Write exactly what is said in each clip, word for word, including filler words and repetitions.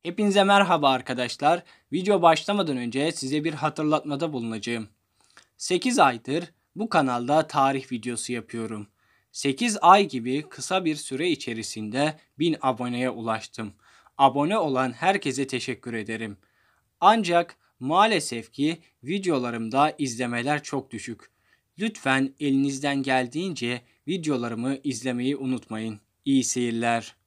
Hepinize merhaba arkadaşlar. Video başlamadan önce size bir hatırlatmada bulunacağım. sekiz aydır bu kanalda tarih videosu yapıyorum. sekiz ay gibi kısa bir süre içerisinde bin aboneye ulaştım. Abone olan herkese teşekkür ederim. Ancak maalesef ki videolarımda izlemeler çok düşük. Lütfen elinizden geldiğince videolarımı izlemeyi unutmayın. İyi seyirler.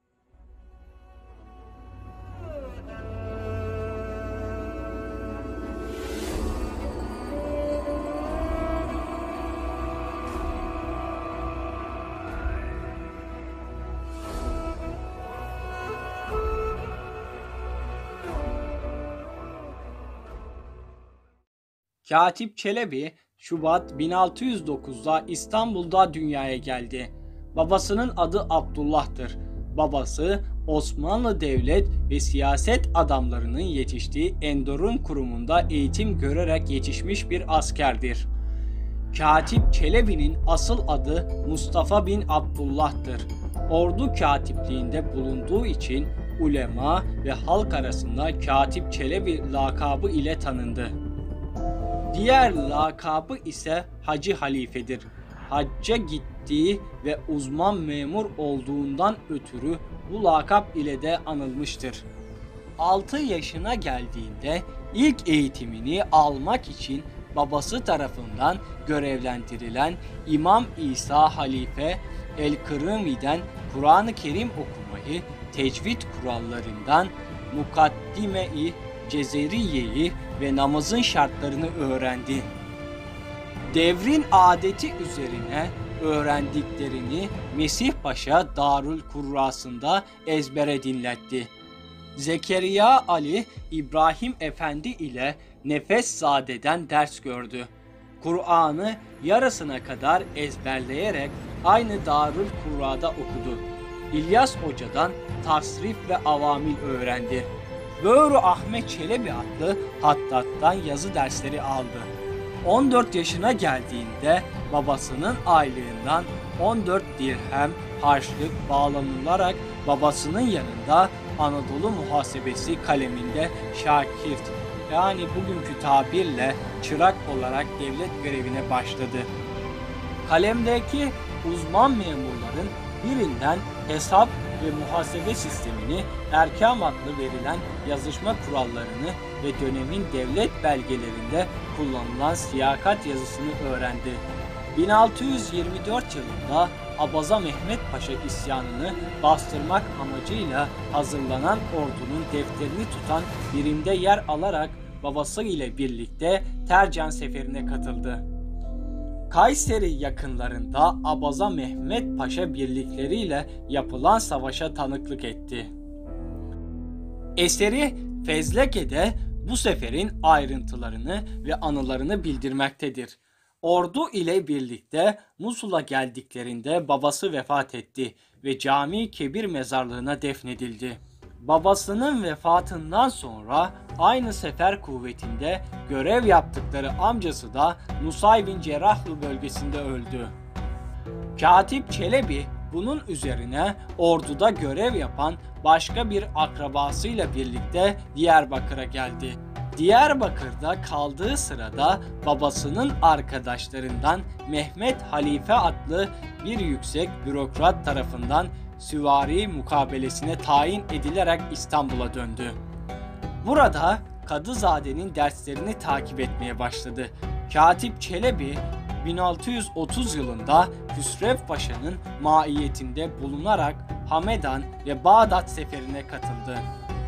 Katip Çelebi Şubat bin altı yüz dokuzda İstanbul'da dünyaya geldi. Babasının adı Abdullah'tır. Babası Osmanlı devlet ve siyaset adamlarının yetiştiği Enderun kurumunda eğitim görerek yetişmiş bir askerdir. Katip Çelebi'nin asıl adı Mustafa bin Abdullah'tır. Ordu katipliğinde bulunduğu için ulema ve halk arasında Katip Çelebi lakabı ile tanındı. Diğer lakabı ise Hacı Halife'dir. Hacca gittiği ve uzman memur olduğundan ötürü bu lakap ile de anılmıştır. altı yaşına geldiğinde ilk eğitimini almak için babası tarafından görevlendirilen İmam İsa Halife el-Kırımi'den Kur'an-ı Kerim okumayı, tecvid kurallarından Mukaddime-i Cezeriye'yi ve namazın şartlarını öğrendi. Devrin adeti üzerine öğrendiklerini Mesih Paşa Darül Kurrası'nda ezbere dinletti. Zekeriya Ali İbrahim Efendi ile Nefeszade'den ders gördü. Kur'an'ı yarısına kadar ezberleyerek aynı Darül Kurra'da okudu. İlyas Hoca'dan tasrif ve avamil öğrendi. Böğrü Ahmet Çelebi adlı hattattan yazı dersleri aldı. on dört yaşına geldiğinde babasının aylığından on dört dirhem harçlık bağlanılarak babasının yanında Anadolu Muhasebesi kaleminde şakirt, yani bugünkü tabirle çırak olarak devlet görevine başladı. Kalemdeki uzman memurların birinden hesap ve muhasebe sistemini, erkam adlı verilen yazışma kurallarını ve dönemin devlet belgelerinde kullanılan siyakat yazısını öğrendi. bin altı yüz yirmi dört yılında Abaza Mehmet Paşa isyanını bastırmak amacıyla hazırlanan ordunun defterini tutan birimde yer alarak babası ile birlikte Tercan Seferi'ne katıldı. Kayseri yakınlarında Abaza Mehmet Paşa birlikleriyle yapılan savaşa tanıklık etti. Eseri Fezleke'de bu seferin ayrıntılarını ve anılarını bildirmektedir. Ordu ile birlikte Musul'a geldiklerinde babası vefat etti ve Cami Kebir mezarlığına defnedildi. Babasının vefatından sonra aynı sefer kuvvetinde görev yaptıkları amcası da Nusaybin Cerrahlı bölgesinde öldü. Katip Çelebi bunun üzerine orduda görev yapan başka bir akrabasıyla birlikte Diyarbakır'a geldi. Diyarbakır'da kaldığı sırada babasının arkadaşlarından Mehmet Halife adlı bir yüksek bürokrat tarafından süvari mukabelesine tayin edilerek İstanbul'a döndü. Burada Kadızade'nin derslerini takip etmeye başladı. Katip Çelebi bin altı yüz otuz yılında Hüsrev Paşa'nın maiyetinde bulunarak Hamedan ve Bağdat seferine katıldı.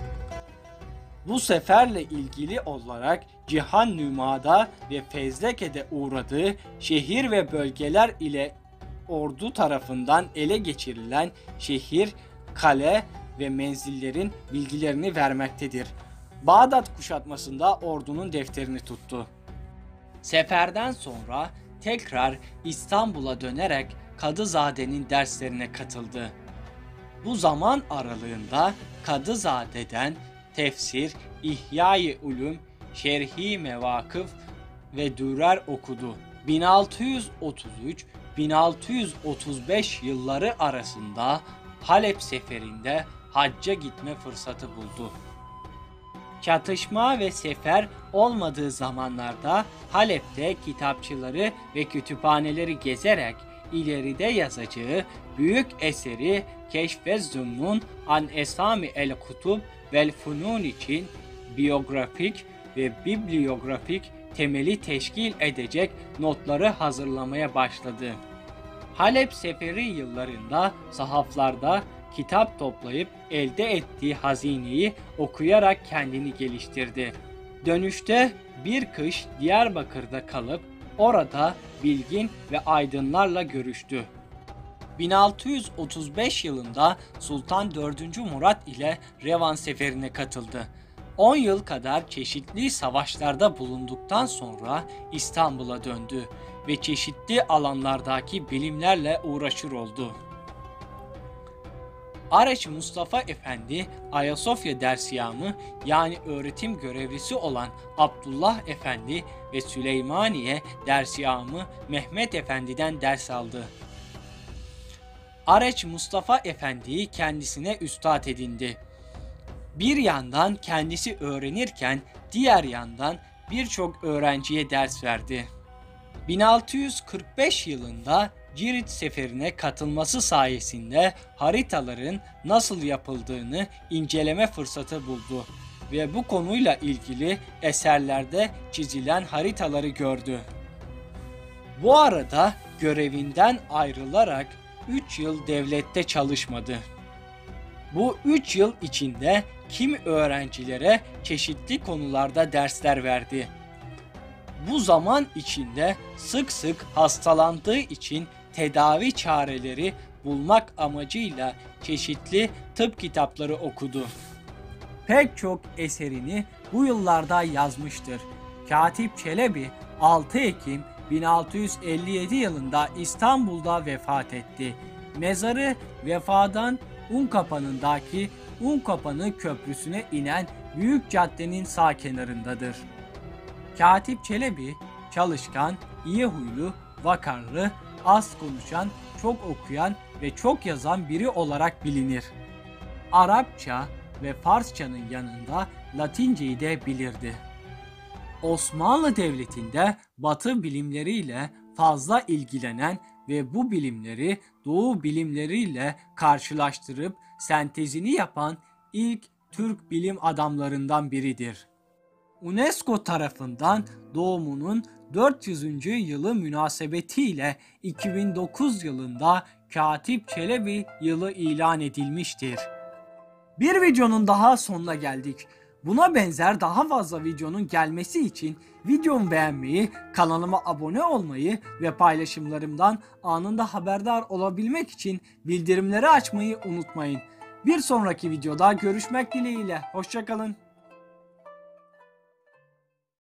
Bu seferle ilgili olarak Cihan Nüma'da ve Fezleke'de uğradığı şehir ve bölgeler ile ordu tarafından ele geçirilen şehir, kale ve menzillerin bilgilerini vermektedir. Bağdat kuşatmasında ordunun defterini tuttu. Seferden sonra tekrar İstanbul'a dönerek Kadızade'nin derslerine katıldı. Bu zaman aralığında Kadızade'den tefsir, İhya-i Ulum, Şerhi Mevakıf ve Dürer okudu. bin altı yüz otuz üç bin altı yüz otuz beş yılları arasında Halep seferinde hacca gitme fırsatı buldu. Çatışma ve sefer olmadığı zamanlarda Halep'te kitapçıları ve kütüphaneleri gezerek ileride yazacağı büyük eseri Keşf-i Zünnun an Esami el-Kutub vel Funun için biyografik ve bibliografik temeli teşkil edecek notları hazırlamaya başladı. Halep seferi yıllarında sahaflarda kitap toplayıp elde ettiği hazineyi okuyarak kendini geliştirdi. Dönüşte bir kış Diyarbakır'da kalıp orada bilgin ve aydınlarla görüştü. bin altı yüz otuz beş yılında Sultan dördüncü Murat ile Revan seferine katıldı. on yıl kadar çeşitli savaşlarda bulunduktan sonra İstanbul'a döndü ve çeşitli alanlardaki bilimlerle uğraşır oldu. Araç Mustafa Efendi, Ayasofya Dersiyamı yani öğretim görevlisi olan Abdullah Efendi ve Süleymaniye Dersiyamı Mehmet Efendi'den ders aldı. Araç Mustafa Efendi'yi kendisine üstad edindi. Bir yandan kendisi öğrenirken diğer yandan birçok öğrenciye ders verdi. bin altı yüz kırk beş yılında Cirit seferine katılması sayesinde haritaların nasıl yapıldığını inceleme fırsatı buldu ve bu konuyla ilgili eserlerde çizilen haritaları gördü. Bu arada görevinden ayrılarak üç yıl devlette çalışmadı. Bu üç yıl içinde kimi öğrencilere çeşitli konularda dersler verdi. Bu zaman içinde sık sık hastalandığı için tedavi çareleri bulmak amacıyla çeşitli tıp kitapları okudu. Pek çok eserini bu yıllarda yazmıştır. Katip Çelebi altı Ekim bin altı yüz elli yedi yılında İstanbul'da vefat etti. Mezarı Vefa'dan Unkapanı'ndaki Unkapanı Köprüsü'ne inen büyük caddenin sağ kenarındadır. Katip Çelebi çalışkan, iyi huylu, vakarlı, az konuşan, çok okuyan ve çok yazan biri olarak bilinir. Arapça ve Farsçanın yanında Latinceyi de bilirdi. Osmanlı Devleti'nde Batı bilimleriyle fazla ilgilenen ve bu bilimleri Doğu bilimleriyle karşılaştırıp sentezini yapan ilk Türk bilim adamlarından biridir. UNESCO tarafından doğumunun dört yüzüncü yılı münasebetiyle iki bin dokuz yılında Katip Çelebi yılı ilan edilmiştir. Bir videonun daha sonuna geldik. Buna benzer daha fazla videonun gelmesi için videomu beğenmeyi, kanalıma abone olmayı ve paylaşımlarımdan anında haberdar olabilmek için bildirimleri açmayı unutmayın. Bir sonraki videoda görüşmek dileğiyle. Hoşça kalın.